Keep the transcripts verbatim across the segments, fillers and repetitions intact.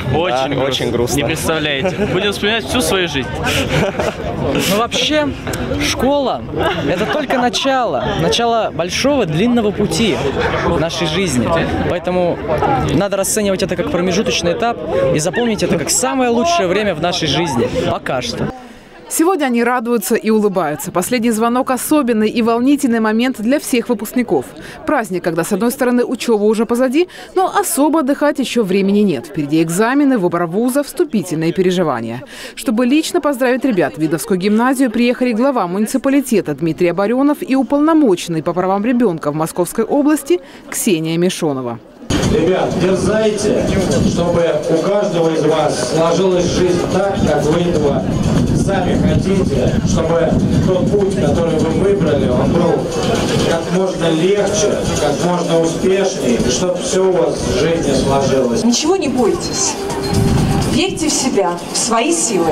Очень, да, очень грустно. Не представляете. Будем вспоминать всю свою жизнь. Ну вообще, школа – это только начало. Начало большого, длинного пути в нашей жизни. Поэтому надо расценивать это как промежуточный этап и запомнить это как самое лучшее время в нашей жизни. Пока что. Сегодня они радуются и улыбаются. Последний звонок – особенный и волнительный момент для всех выпускников. Праздник, когда, с одной стороны, учеба уже позади, но особо отдыхать еще времени нет. Впереди экзамены, выбор вуза, вступительные переживания. Чтобы лично поздравить ребят, в Видновскую гимназию приехали глава муниципалитета Дмитрий Оборенов и уполномоченный по правам ребенка в Московской области Ксения Мишонова. Ребят, дерзайте, чтобы у каждого из вас сложилась жизнь так, как вы этого сами хотите, чтобы тот путь, который вы выбрали, он был как можно легче, как можно успешнее, и чтобы все у вас в жизни сложилось. Ничего не бойтесь. Верьте в себя, в свои силы.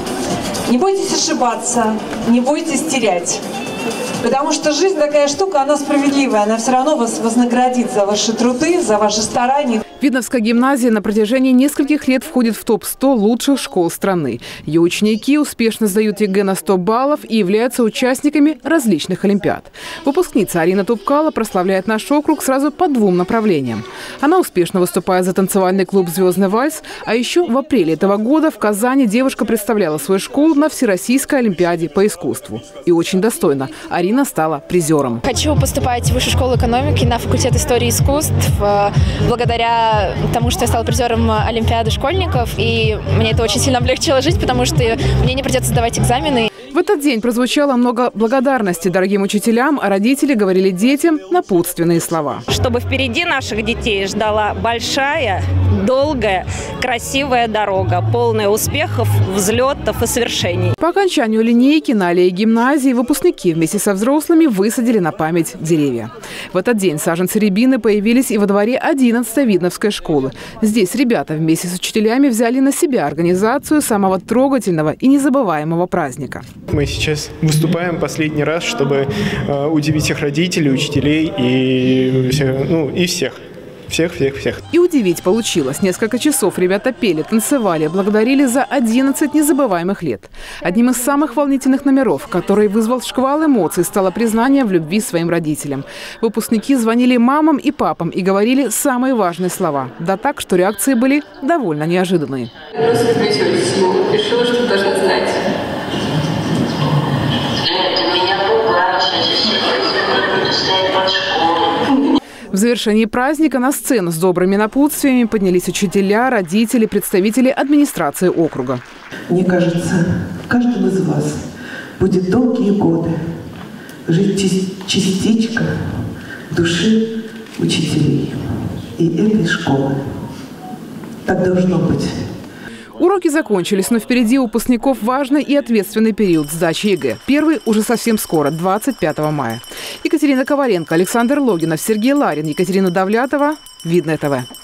Не бойтесь ошибаться, не бойтесь терять. Потому что жизнь такая штука, она справедливая, она все равно вас вознаградит за ваши труды, за ваши старания. Видновская гимназия на протяжении нескольких лет входит в топ сто лучших школ страны. Ее ученики успешно сдают ЕГЭ на сто баллов и являются участниками различных олимпиад. Выпускница Арина Тупкало прославляет наш округ сразу по двум направлениям. Она успешно выступает за танцевальный клуб «Звездный вальс», а еще в апреле этого года в Казани девушка представляла свою школу на Всероссийской олимпиаде по искусству. И очень достойно. Арина стала призером. Хочу поступать в Высшую школу экономики на факультет истории искусств благодаря тому, что я стала призером олимпиады школьников. И мне это очень сильно облегчило жить, потому что мне не придется сдавать экзамены. В этот день прозвучало много благодарности дорогим учителям, а родители говорили детям напутственные слова. Чтобы впереди наших детей ждала большая, долгая, красивая дорога, полная успехов, взлетов и свершений. По окончанию линейки на аллее гимназии выпускники вместе со взрослыми высадили на память деревья. В этот день саженцы рябины появились и во дворе одиннадцатой Видновской школы. Здесь ребята вместе с учителями взяли на себя организацию самого трогательного и незабываемого праздника. Мы сейчас выступаем последний раз, чтобы э, удивить их родителей, учителей и, ну, и всех. Всех, всех, всех. И удивить получилось. Несколько часов ребята пели, танцевали, благодарили за одиннадцать незабываемых лет. Одним из самых волнительных номеров, который вызвал шквал эмоций, стало признание в любви своим родителям. Выпускники звонили мамам и папам и говорили самые важные слова. Да так, что реакции были довольно неожиданные. Решила, что должна знать. В завершении праздника на сцену с добрыми напутствиями поднялись учителя, родители, представители администрации округа. Мне кажется, каждому из вас будет долгие годы жить частичка души учителей и этой школы. Так должно быть. Уроки закончились, но впереди у выпускников важный и ответственный период сдачи ЕГЭ. Первый уже совсем скоро, двадцать пятого мая. Екатерина Коваленко, Александр Логинов, Сергей Ларин, Екатерина Давлятова. Видное ТВ.